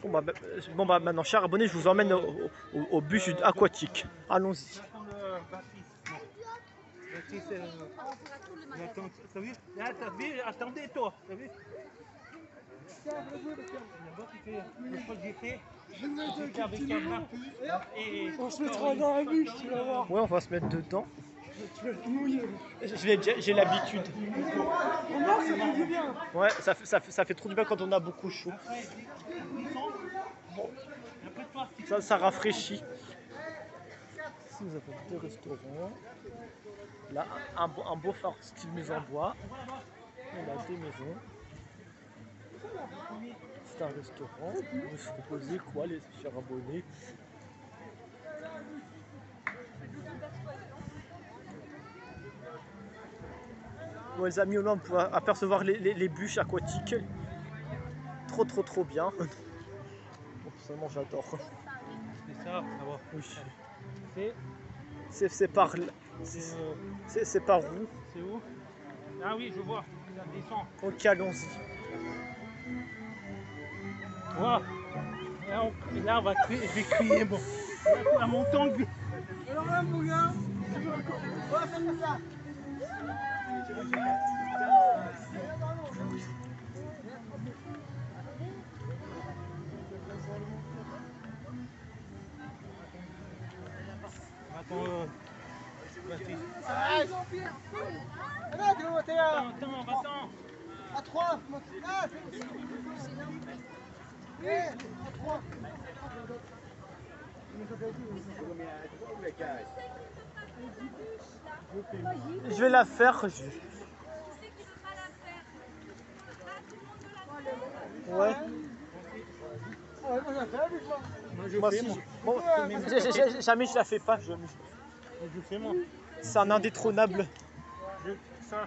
Bon bah maintenant, chers abonnés, je vous emmène au bus aquatique. Allons-y. Attendez toi, t'as vu? D'abord tu fais le fois que j'ai fait. On se mettra dans la bûche, tu vas voir. Ouais, on va se mettre dedans. Tu vas te mouiller. J'ai l'habitude. Oh non, ça fait du bien. Ouais, ça fait trop du bien quand on a beaucoup chaud. Ça rafraîchit. Ici, nous avons deux restaurants. Là, un beau phare style maison en bois. Et là, des maisons. C'est un restaurant. Vous se proposez quoi, les chers abonnés? Bon, les amis, on peut apercevoir les bûches aquatiques. Trop bien. Bon, personnellement, j'adore. C'est ça, ça va. Oui. C'est par là. C'est par où? C'est où? Ah oui, je vois. Ça descend. Ok, allons-y. Voilà. Et là, on va crier, je vais crier. Bon. La montagne. Alors là, mon gars, on va faire comme ça. Attends, attends. À 3, ah, à 3. Je vais la faire. Ouais. Moi aussi. Bon, jamais je la fais pas. Je fais moi. C'est un indétrônable. Ça.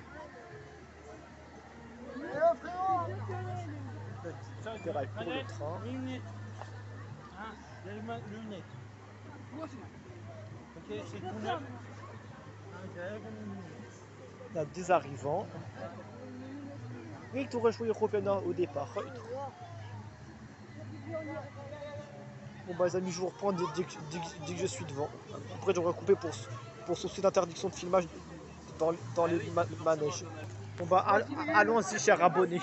Terrail pour le train. Lunettes. Ah, les lunettes. Ok, c'est tout neuf. Il y a des arrivants. Et il t'aurait joué européen au départ. Bon bah les amis, je vous reprends dès que je suis devant. Après j'aurais coupé pour souci d'interdiction de filmage dans les manèges. Bon bah allons-y, chers abonnés,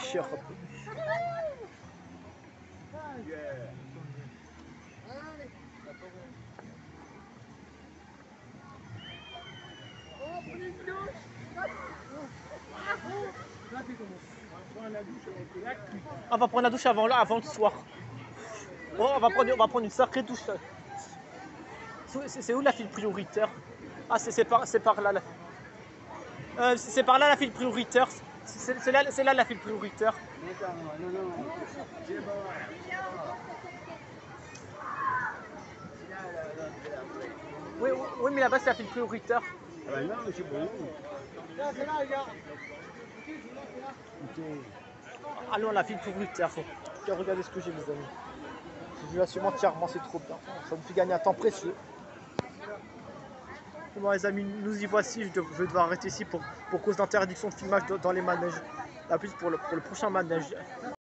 On va prendre la douche avant le soir. Oh, on va prendre une sacrée douche. C'est où la file prioritaire? Ah, c'est par là. C'est par là la file prioritaire. C'est là la file prioritaire. Oui, mais là-bas c'est la file prioritaire. Ah bah non, mais c'est bon. C'est là, regarde. Allons à la file prioritaire. Regardez ce que j'ai, les amis. Je vous assure entièrement, c'est trop bien. Ça me fait gagner un temps précieux. Bon les amis, nous y voici. Je vais devoir arrêter ici pour cause d'interdiction de filmage dans les manèges. A plus pour le prochain manège.